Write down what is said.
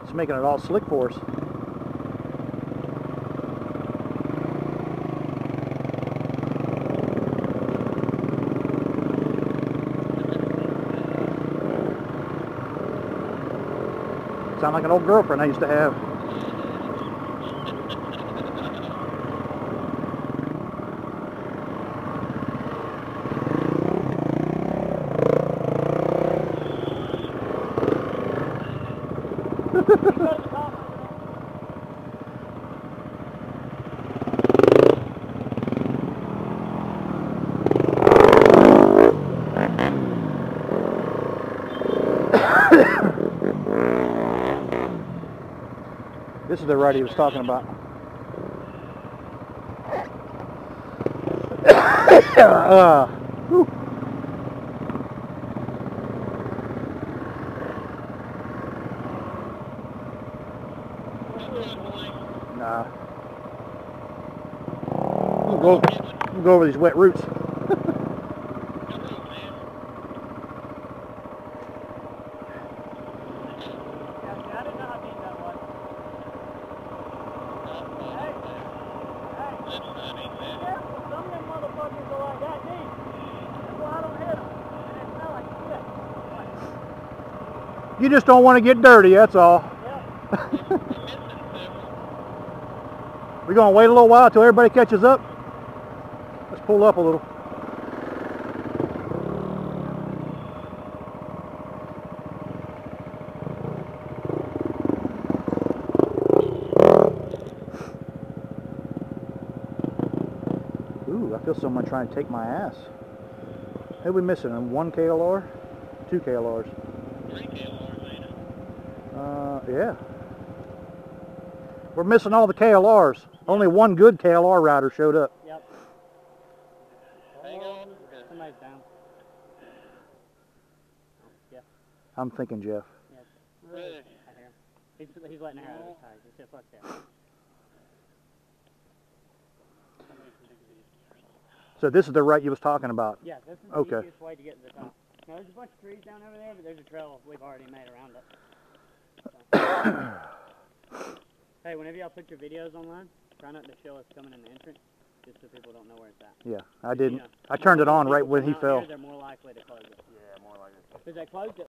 It's making it all slick for us. Sound like an old girlfriend I used to have. This is the ride he was talking about. Nah. We'll go over these wet roots. You just don't want to get dirty, that's all. We're going to wait a little while until everybody catches up. Let's pull up a little. Ooh, I feel someone trying to take my ass. Hey, we missing 1 KLR? 2 KLRs. 3 KLRs, ain't it? Yeah. We're missing all the KLRs. Yeah. Only 1 good KLR rider showed up. Yep. Hang on. Somebody's down. Jeff. I'm thinking Jeff. Yes. Really? I hear him. He's letting her out of his tires. He said, fuck that. So this is the right you was talking about? Yeah, this is okay. The easiest way to get to the top. Now, there's a bunch of trees down over there, but there's a trail we've already made around it. So. Hey, whenever y'all put your videos online, try not to show us coming in the entrance, just so people don't know where it's at. Yeah, I didn't. You know, I turned it on right when he fell. They're more likely to close it. Yeah, more likely. Because they closed it